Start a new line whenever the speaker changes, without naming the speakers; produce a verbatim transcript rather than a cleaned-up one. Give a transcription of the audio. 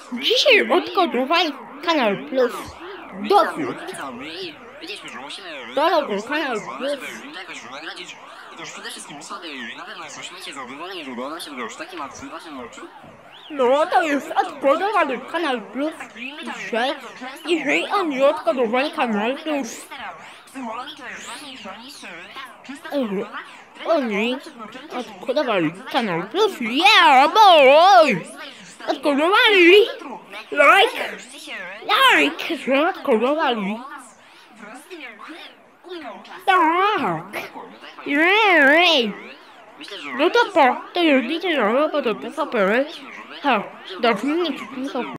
Dzisiaj odkodowali Kanal Plus. Dowód. Dobry, Kanal Plus.
To już przede wszystkim usady na pewno jest śmiecie zrobione, niedługo ona się już taki ma w waszym oczu.
No to jest odkodowali Kanal Plus. Dzisiaj, jeżeli oni odkodowali Kanal Plus. Oni odkodowali Kanal Plus. Yeah, boy! Odkodowali! Like! Like! Że odkodowali. Tak! Jej! No to po, to już widzę, że to to to to to to to to to to to to to to